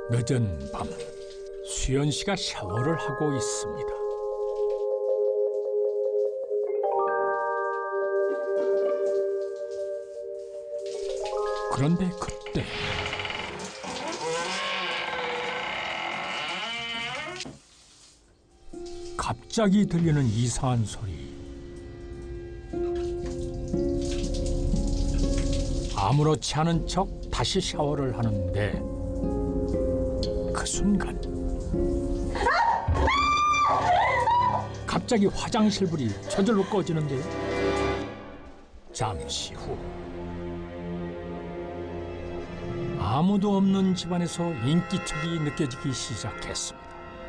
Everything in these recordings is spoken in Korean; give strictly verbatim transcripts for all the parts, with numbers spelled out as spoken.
늦은 밤, 수연 씨가 샤워를 하고 있습니다. 그런데 그때 갑자기 들리는 이상한 소리. 아무렇지 않은 척 다시 샤워를 하는데 그 순간 갑자기 화장실 불이 저절로 꺼지는데요. 잠시 후 아무도 없는 집안에서 인기척이 느껴지기 시작했습니다.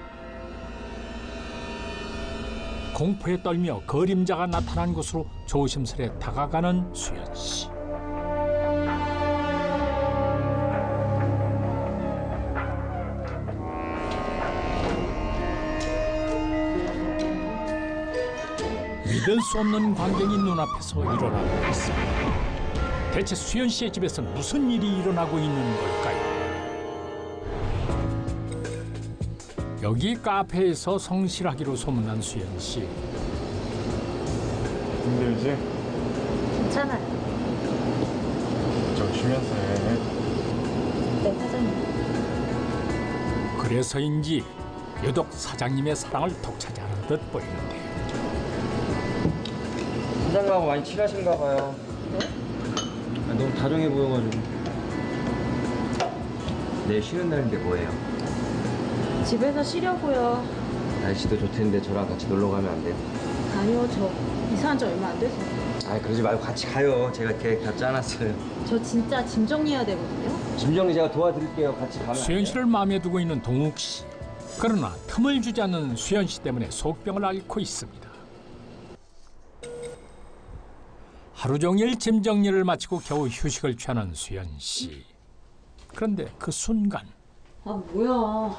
공포에 떨며 그림자가 나타난 곳으로 조심스레 다가가는 수연 씨. 믿을 수 없는 광경이 눈앞에서 일어나고 있습니다. 대체 수연 씨의 집에선 무슨 일이 일어나고 있는 걸까요? 여기 카페에서 성실하기로 소문난 수연 씨. 힘들지? 괜찮아요. 좀 쉬면서 해. 네, 사장님. 그래서인지 유독 사장님의 사랑을 독차지하는 듯 보이는데요. 사장님하고 많이 친하신가 봐요. 네? 아, 너무 다정해 보여가지고. 내일 쉬는 날인데 뭐예요? 집에서 쉬려고요. 날씨도 좋텐데 저랑 같이 놀러 가면 안 돼요? 아니요, 저 이사한 지 얼마 안 돼서. 아 그러지 말고 같이 가요. 제가 계획 다 짜놨어요. 저 진짜 짐 정리해야 되거든요. 짐 정리 제가 도와드릴게요. 같이 가면 안 돼요? 수연 씨를 마음에 두고 있는 동욱 씨. 그러나 틈을 주지 않는 수연 씨 때문에 속병을 앓고 있습니다. 하루 종일 짐 정리를 마치고 겨우 휴식을 취하는 수연 씨. 그런데 그 순간 아, 뭐야.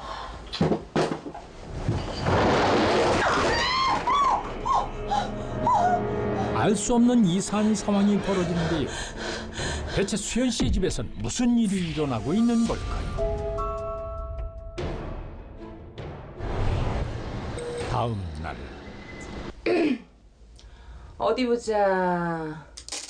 알 수 없는 이상한 상황이 벌어지는데요. 대체 수연 씨의 집에선 무슨 일이 일어나고 있는 걸까요? 다음 날 어디 보자.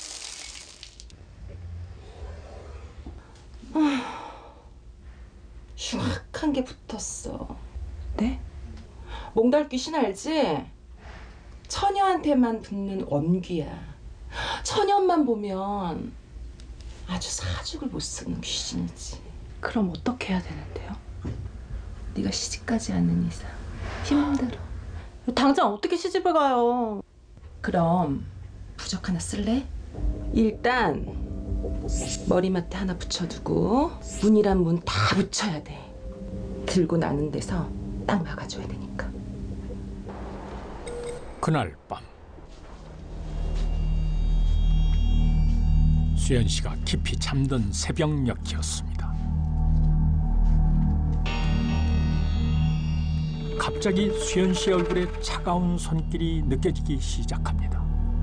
흉악한 게 붙었어. 네? 몽달귀신 알지? 처녀한테만 붙는 원귀야. 처녀만 보면 아주 사죽을 못 쓰는 귀신이지. 그럼 어떻게 해야 되는데요? 네가 시집가지 않는 이상 힘들어. 당장 어떻게 시집을 가요? 그럼 부적 하나 쓸래? 일단 머리맡에 하나 붙여두고 문이란 문 다 붙여야 돼. 들고 나는 데서 딱 막아줘야 되니까. 그날 밤 수연 씨가 깊이 잠든 새벽녘이었습니다. 갑자기 수연 씨 얼굴에 차가운 손길이 느껴지기 시작합니다.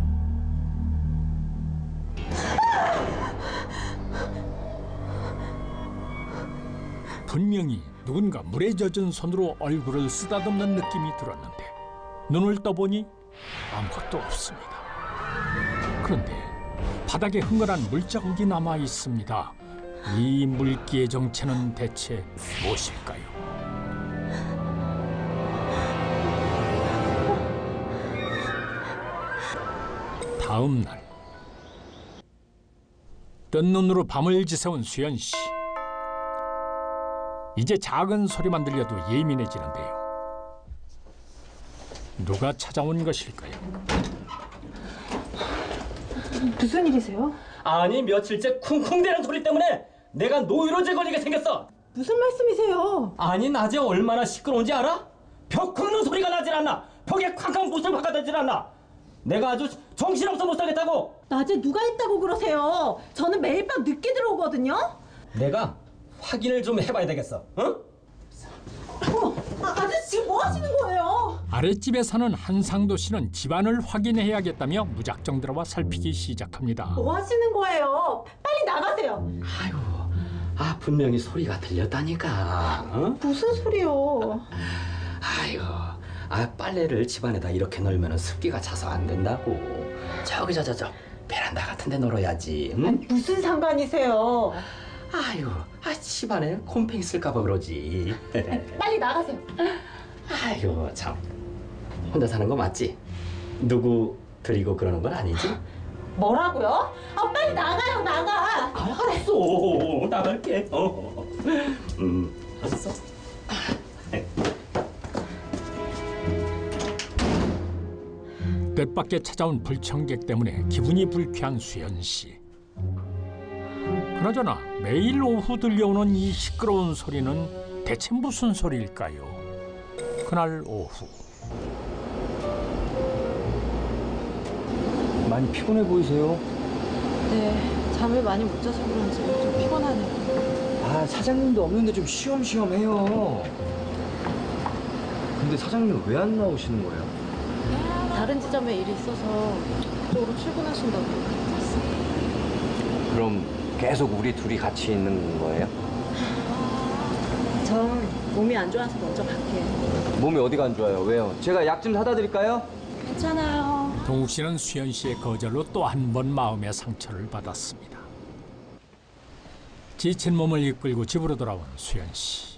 분명히 누군가 물에 젖은 손으로 얼굴을 쓰다듬는 느낌이 들었는데 눈을 떠보니 아무것도 없습니다. 그런데 바닥에 흥건한 물자국이 남아 있습니다. 이 물기의 정체는 대체 무엇일까요? 다음 날 뜬 눈으로 밤을 지새운 수연 씨. 이제 작은 소리만 들려도 예민해지는데요. 누가 찾아온 것일까요? 무슨 일이세요? 아니 며칠째 쿵쿵대는 소리 때문에 내가 노이로제 걸리게 생겼어. 무슨 말씀이세요? 아니 낮에 얼마나 시끄러운지 알아? 벽 긁는 소리가 나질 않나. 벽에 쾅쾅 못을 박아대질 않나. 내가 아주 정신없어 못 살겠다고. 낮에 누가 했다고 그러세요? 저는 매일 밤 늦게 들어오거든요. 내가 확인을 좀 해봐야 되겠어. 응? 어머, 아, 아저씨 지금 뭐 하시는 거예요? 아랫집에 사는 한상도 씨는 집안을 확인해야겠다며 무작정 들어와 살피기 시작합니다. 뭐 하시는 거예요? 빨리 나가세요. 아이고 아 분명히 소리가 들렸다니까. 어? 무슨 소리요? 아이고, 아 빨래를 집안에다 이렇게 널면 습기가 차서 안 된다고. 저기 저 저 저 베란다 같은데 널어야지. 응? 아니, 무슨 상관이세요? 아이고, 아 집안에 곰팡이 쓸까봐 그러지. 빨리 나가세요. 아이고 참, 혼자 사는 거 맞지? 누구 드리고 그러는 건 아니지? 뭐라고요? 아, 빨리 나가요, 나가. 아, 알았어, 나갈게. 어. 음, 알았어. 뜻밖의 찾아온 불청객 때문에 기분이 불쾌한 수연 씨. 그나저나 매일 오후 들려오는 이 시끄러운 소리는 대체 무슨 소리일까요? 그날 오후 많이 피곤해 보이세요. 네, 잠을 많이 못 자서 그런지 좀 피곤하네요. 아, 사장님도 없는데 좀 쉬엄쉬엄 해요. 근데 사장님 왜 안 나오시는 거예요? 다른 지점에 일이 있어서 그쪽으로 출근하신다고 들었어요. 그럼 계속 우리 둘이 같이 있는 거예요? 전 몸이 안 좋아서 먼저 갈게요. 몸이 어디가 안 좋아요? 왜요? 제가 약 좀 사다 드릴까요? 괜찮아요. 동욱 씨는 수연 씨의 거절로 또 한 번 마음의 상처를 받았습니다. 지친 몸을 이끌고 집으로 돌아온 수연 씨.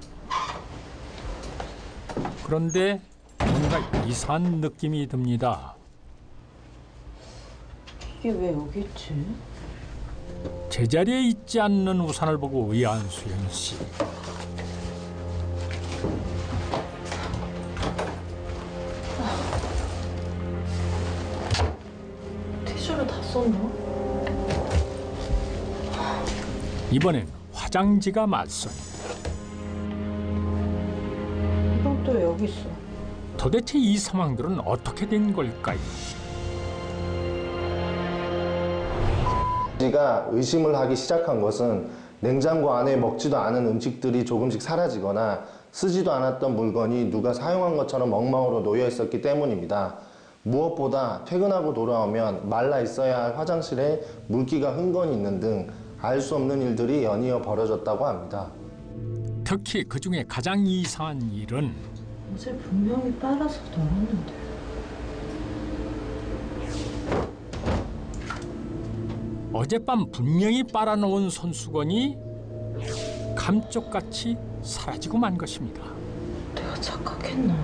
그런데 뭔가 이상한 느낌이 듭니다. 이게 왜 여기 있지? 제자리에 있지 않는 우산을 보고 의아한 수연 씨. 티슈를 다 썼나? 이번엔 화장지가 맞습니다. 이건 또 왜 여기 있어? 도대체 이 상황들은 어떻게 된 걸까요? 씨가 의심을 하기 시작한 것은 냉장고 안에 먹지도 않은 음식들이 조금씩 사라지거나 쓰지도 않았던 물건이 누가 사용한 것처럼 엉망으로 놓여 있었기 때문입니다. 무엇보다 퇴근하고 돌아오면 말라 있어야 할 화장실에 물기가 흥건히 있는 등 알 수 없는 일들이 연이어 벌어졌다고 합니다. 특히 그중에 가장 이상한 일은 어제 분명히 빨아서 넣었는데. 어젯밤 분명히 빨아놓은 손수건이 감쪽같이 사라지고 만 것입니다. 내가 착각했나?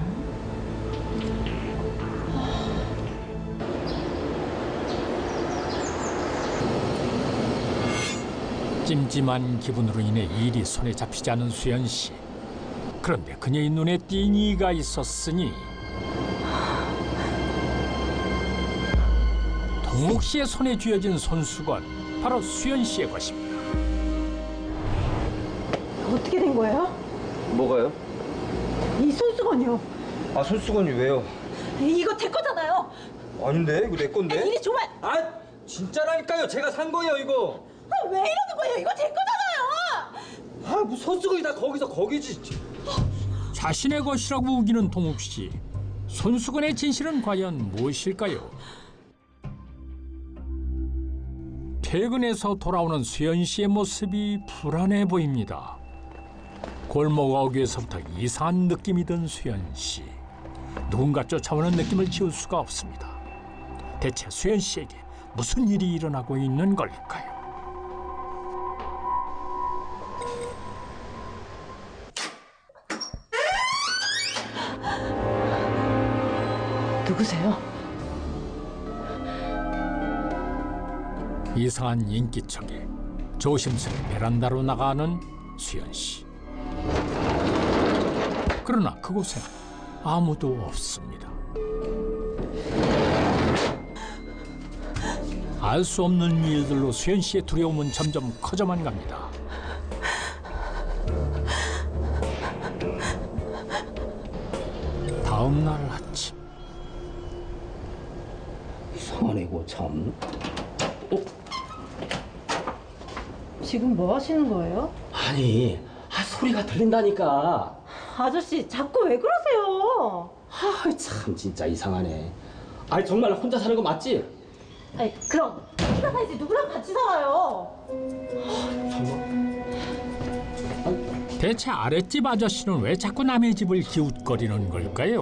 찜찜한 기분으로 인해 일이 손에 잡히지 않은 수연 씨. 그런데 그녀의 눈에 띈 이가 있었으니 동욱 씨의 손에 쥐어진 손수건, 바로 수연 씨의 것입니다. 어떻게 된 거예요? 뭐가요? 이 손수건이요. 아, 손수건이 왜요? 이거 제 거잖아요. 아닌데, 이거 내 건데? 이게 정말 아, 진짜라니까요. 제가 산 거예요, 이거. 아, 왜 이러는 거예요? 이거 제 거잖아요. 아, 뭐 손수건이 다 거기서 거기지. 자신의 것이라고 우기는 동욱 씨. 손수건의 진실은 과연 무엇일까요? 퇴근해서 돌아오는 수연 씨의 모습이 불안해 보입니다. 골목 어귀에서부터 이상한 느낌이 든 수연 씨. 누군가 쫓아오는 느낌을 지울 수가 없습니다. 대체 수연 씨에게 무슨 일이 일어나고 있는 걸까요? 누구세요? 이상한 인기척에 조심스레 베란다로 나가는 수연 씨. 그러나 그곳엔 아무도 없습니다. 알 수 없는 일들로 수연 씨의 두려움은 점점 커져만 갑니다. 다음 날 아침. 이상하네고 참. 어? 지금 뭐 하시는 거예요? 아니, 아 소리가 들린다니까. 아저씨 자꾸 왜 그러세요? 아, 참 진짜 이상하네. 아니 정말 혼자 사는 거 맞지? 아니 그럼 혼자 살지 누구랑 같이 살아요? 정말 대체 아랫집 아저씨는 왜 자꾸 남의 집을 기웃거리는 걸까요?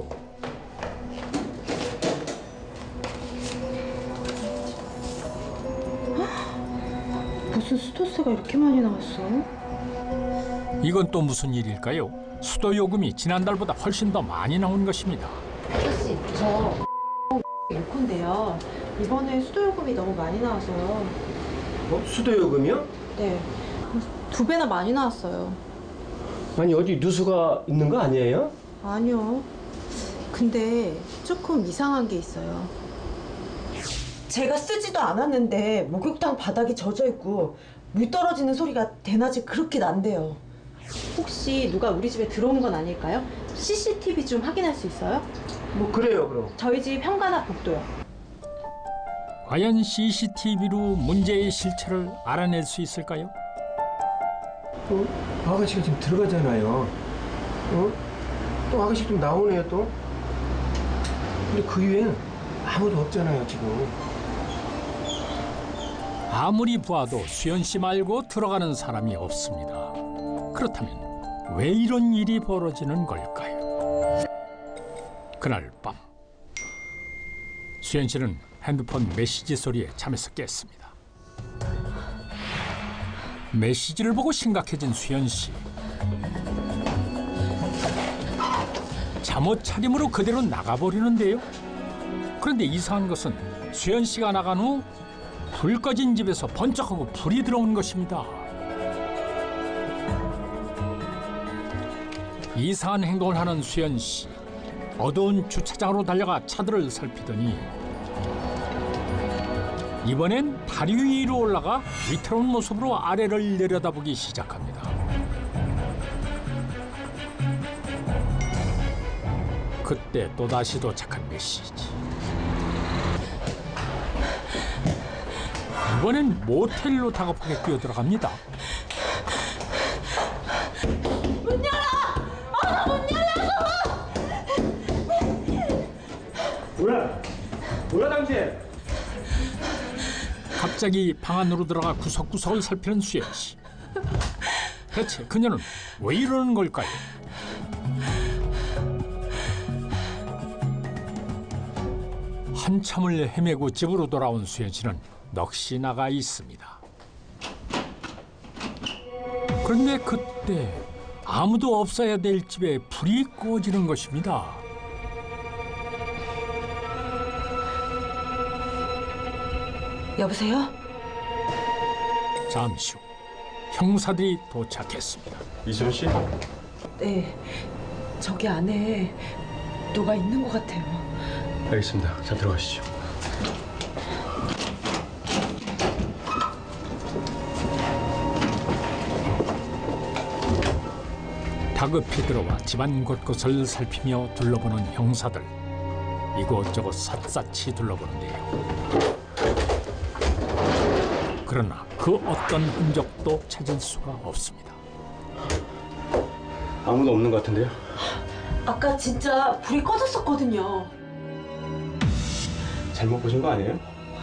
무슨 수도세가 이렇게 많이 나왔어? 이건 또 무슨 일일까요? 수도 요금이 지난달보다 훨씬 더 많이 나온 것입니다. 아저씨, 저 일콘데요. 이번에 수도요금이 너무 많이 나와서요. 뭐 수도요금이요? 네, 두 배나 많이 나왔어요. 아니 어디 누수가 있는 거 아니에요? 아니요. 근데 조금 이상한 게 있어요. 제가 쓰지도 않았는데 목욕탕 바닥이 젖어 있고 물 떨어지는 소리가 대낮에 그렇게 난대요. 혹시 누가 우리 집에 들어온 건 아닐까요? 씨씨티비 좀 확인할 수 있어요? 뭐 그래요 그럼. 저희 집 현관앞 복도요. 과연 씨씨티비로 문제의 실체를 알아낼 수 있을까요? 어? 아가씨가 지금 들어가잖아요. 어? 또 아가씨 좀 나오네요 또. 근데 그 위엔 아무도 없잖아요 지금. 아무리 보아도 수연 씨 말고 들어가는 사람이 없습니다. 그렇다면 왜 이런 일이 벌어지는 걸까요? 그날 밤 수연 씨는 핸드폰 메시지 소리에 잠에서 깼습니다. 메시지를 보고 심각해진 수연 씨. 잠옷 차림으로 그대로 나가버리는데요. 그런데 이상한 것은 수연 씨가 나간 후 불 꺼진 집에서 번쩍하고 불이 들어온 것입니다. 이상한 행동을 하는 수연 씨. 어두운 주차장으로 달려가 차들을 살피더니 이번엔 다리 위로 올라가 위태로운 모습으로 아래를 내려다보기 시작합니다. 그때 또다시 도착한 메시지. 이번엔 모텔로 다급하게 뛰어들어갑니다. 문 열어! 어, 문 열라고! 뭐야? 뭐야 당신? 갑자기 방 안으로 들어가 구석구석을 살피는 수연 씨. 대체 그녀는 왜 이러는 걸까요? 한참을 헤매고 집으로 돌아온 수연 씨는 넋이 나가 있습니다. 그런데 그때 아무도 없어야 될 집에 불이 꺼지는 것입니다. 여보세요? 잠시 후 형사들이 도착했습니다. 이수연 씨? 네, 저기 안에 누가 있는 것 같아요. 알겠습니다. 자 들어가시죠. 다급히 들어와 집안 곳곳을 살피며 둘러보는 형사들. 이곳저곳 샅샅이 둘러보는데요. 그러나 그 어떤 흔적도 찾을 수가 없습니다. 아무도 없는 것 같은데요? 아까 진짜 불이 꺼졌었거든요. 잘못 보신 거 아니에요?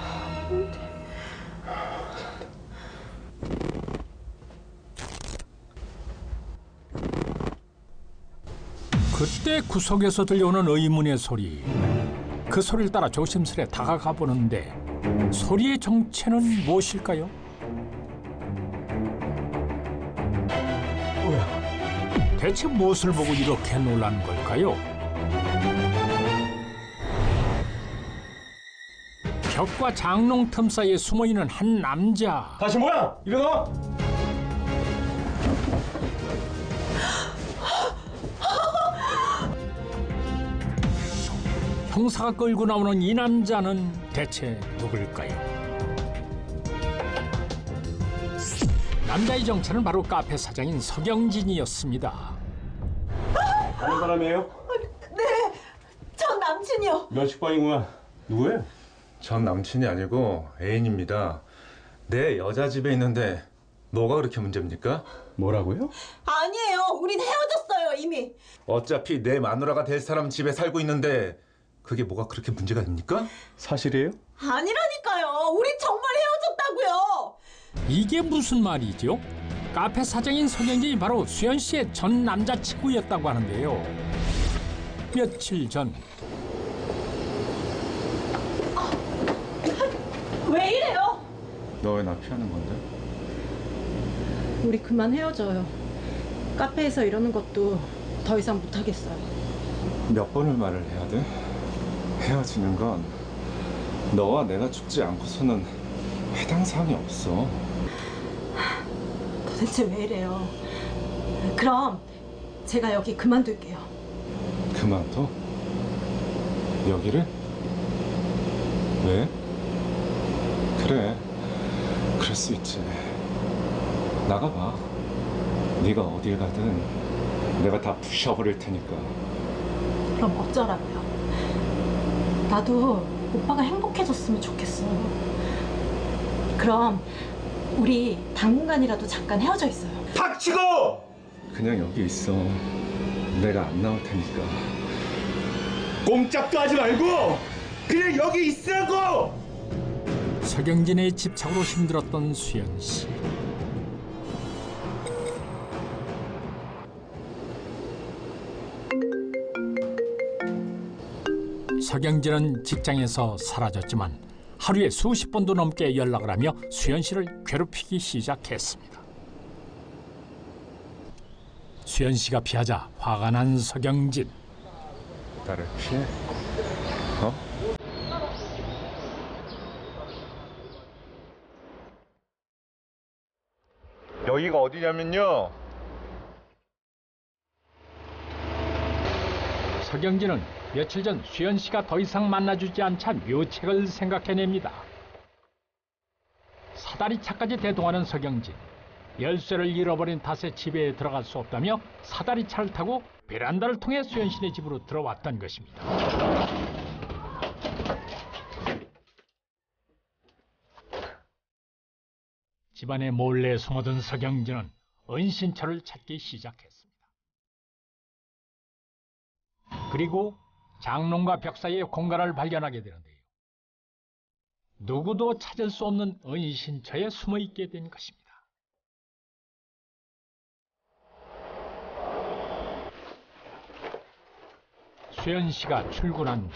그때 구석에서 들려오는 의문의 소리. 그 소리를 따라 조심스레 다가가 보는데 소리의 정체는 무엇일까요? 뭐야? 대체 무엇을 보고 이렇게 놀라는 걸까요? 벽과 장롱 틈 사이에 숨어있는 한 남자. 다시 뭐야? 일어나! 형사가 끌고 나오는 이 남자는 대체 누굴까요? 남자의 정체는 바로 카페 사장인 서경진이었습니다. 아는 사람이에요? 네, 전 남친이요. 면식방이구나. 누구예요? 전 남친이 아니고 애인입니다. 내 여자 집에 있는데 뭐가 그렇게 문제입니까? 뭐라고요? 아니에요. 우린 헤어졌어요, 이미. 어차피 내 마누라가 될 사람 집에 살고 있는데 그게 뭐가 그렇게 문제가 됩니까? 사실이에요? 아니라니까요. 우린 정말 헤어졌다고요. 이게 무슨 말이죠? 카페 사장인 서경진이 바로 수연 씨의 전 남자친구였다고 하는데요. 며칠 전 왜 이래요? 너 왜 나 피하는 건데? 우리 그만 헤어져요. 카페에서 이러는 것도 더 이상 못하겠어요. 몇 번을 말을 해야 돼? 헤어지는 건 너와 내가 죽지 않고서는 해당 사항이 없어. 도대체 왜 이래요? 그럼 제가 여기 그만둘게요. 그만둬? 여기를? 왜? 그래, 그럴 수 있지. 나가봐. 네가 어딜 가든 내가 다 부셔버릴 테니까. 그럼 어쩌라고요? 나도 오빠가 행복해졌으면 좋겠어. 그럼 우리 당분간이라도 잠깐 헤어져 있어요. 닥치고! 그냥 여기 있어. 내가 안 나올 테니까. 꼼짝도 하지 말고 그냥 여기 있으라고! 서경진의 집착으로 힘들었던 수연 씨. 서경진은 직장에서 사라졌지만 하루에 수십 번도 넘게 연락을 하며 수연 씨를 괴롭히기 시작했습니다. 수연 씨가 피하자 화가 난 서경진. 나를 피해? 어? 여기가 어디냐면요. 서경진은 며칠 전 수연 씨가 더 이상 만나주지 않자 묘책을 생각해냅니다. 사다리차까지 대동하는 서경진. 열쇠를 잃어버린 탓에 집에 들어갈 수 없다며 사다리차를 타고 베란다를 통해 수연 씨네 집으로 들어왔던 것입니다. 집안에 몰래 숨어든 서경진은 은신처를 찾기 시작했습니다. 그리고 장롱과 벽 사이의 공간을 발견하게 되는데요. 누구도 찾을 수 없는 은신처에 숨어 있게 된 것입니다. 수연 씨가 출근한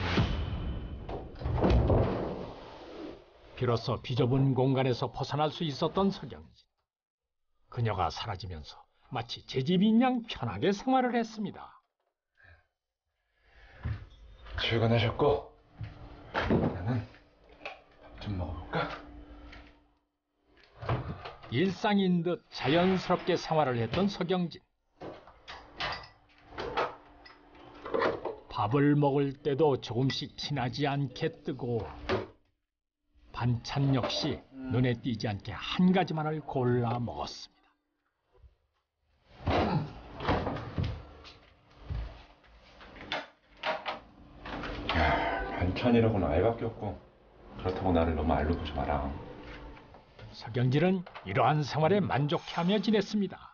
후 비로소 비좁은 공간에서 벗어날 수 있었던 서경진. 그녀가 사라지면서 마치 제 집인 양 편하게 생활을 했습니다. 출근하셨고 나는 밥 좀 먹어볼까? 일상인 듯 자연스럽게 생활을 했던 서경진. 밥을 먹을 때도 조금씩 티나지 않게 뜨고 반찬 역시 눈에 띄지 않게 한 가지만을 골라 먹었습니다. 반찬이라고는 알밖에 없고 그렇다고 나를 너무 알로 보지 마라. 서경진은 이러한 생활에 만족해하며 지냈습니다.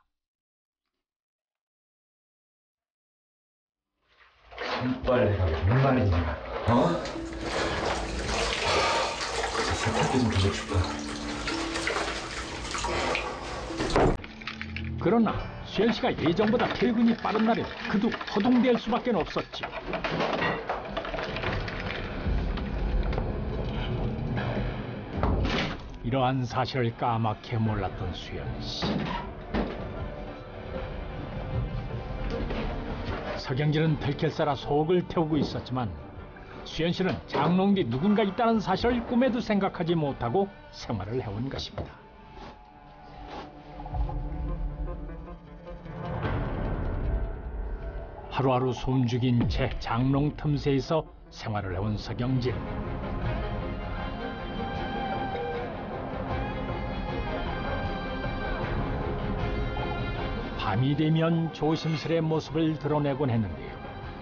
손빨래가 무슨 말이냐? 어? 세탁기 좀 빌려줄까? 그러나 수연 씨가 예정보다 퇴근이 빠른 날엔 그도 허둥댈 수밖에 없었죠. 이러한 사실을 까맣게 몰랐던 수연 씨. 서경진은 들킬싸라 속을 태우고 있었지만 수연 씨는 장롱 뒤 누군가 있다는 사실을 꿈에도 생각하지 못하고 생활을 해온 것입니다. 하루하루 숨죽인 채 장롱 틈새에서 생활을 해온 서경진. 밤이 되면 조심스레 모습을 드러내곤 했는데요.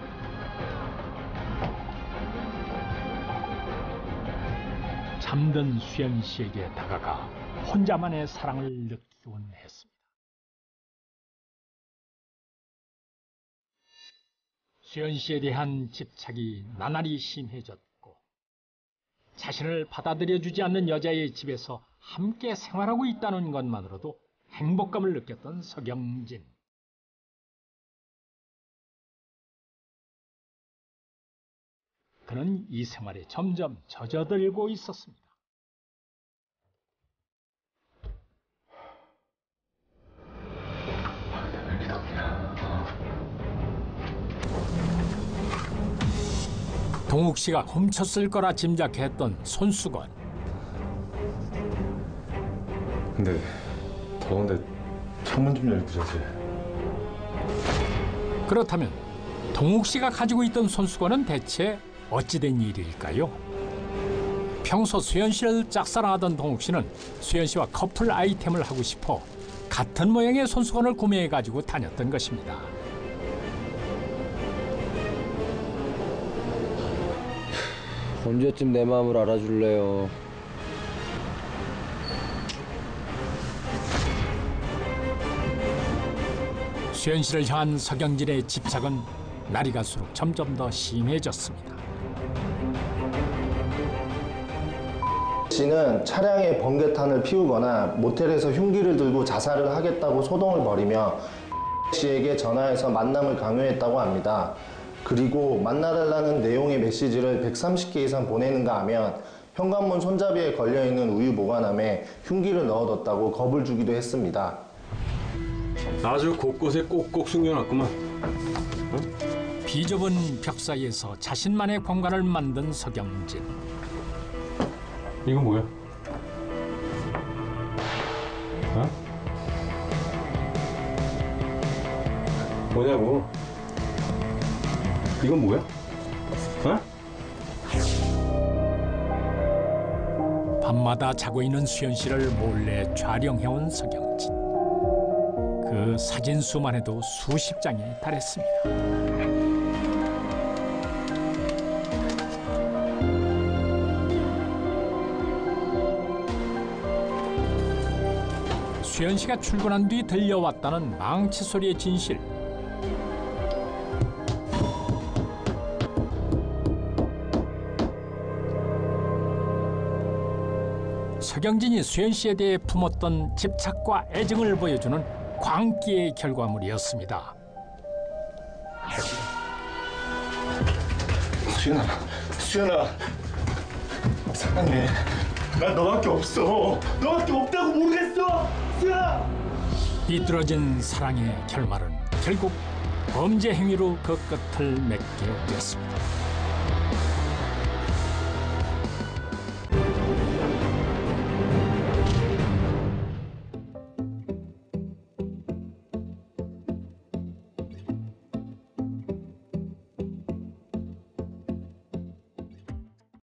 잠든 수연 씨에게 다가가 혼자만의 사랑을 느끼곤 했습니다. 수연 씨에 대한 집착이 나날이 심해졌고 자신을 받아들여주지 않는 여자의 집에서 함께 생활하고 있다는 것만으로도 행복감을 느꼈던 서경진. 그는 이 생활에 점점 젖어들고 있었습니다. 동욱 씨가 훔쳤을 거라 짐작했던 손수건. 근데 더운데 창문 좀 열고 자지. 그렇다면 동욱 씨가 가지고 있던 손수건은 대체 어찌된 일일까요? 평소 수연 씨를 짝사랑하던 동욱 씨는 수연 씨와 커플 아이템을 하고 싶어 같은 모양의 손수건을 구매해가지고 다녔던 것입니다. 언제쯤 내 마음을 알아줄래요? 수연 씨를 향한 서경진의 집착은 날이 갈수록 점점 더 심해졌습니다. 씨는 차량에 번개탄을 피우거나 모텔에서 흉기를 들고 자살을 하겠다고 소동을 벌이며 씨에게 전화해서 만남을 강요했다고 합니다. 그리고 만나달라는 내용의 메시지를 백삼십 개 이상 보내는가 하면 현관문 손잡이에 걸려있는 우유 보관함에 흉기를 넣어뒀다고 겁을 주기도 했습니다. 아주 곳곳에 꼭꼭 숨겨놨구만. 비좁은 벽 사이에서 자신만의 공간을 만든 서경진. 이건 뭐야? 어? 뭐냐고? 이건 뭐야? 어? 밤마다 자고 있는 수연 씨를 몰래 촬영해온 서경진. 그 사진 수만 해도 수십 장에 달했습니다. 수연 씨가 출근한 뒤 들려왔다는 망치 소리의 진실. 서경진이 수연 씨에 대해 품었던 집착과 애정을 보여주는 광기의 결과물이었습니다. 수연아, 수연아, 사랑해. 난 너밖에 없어. 너밖에 없다고 모르겠어. 수연아. 비뚤어진 사랑의 결말은 결국 범죄 행위로 그 끝을 맺게 되었습니다.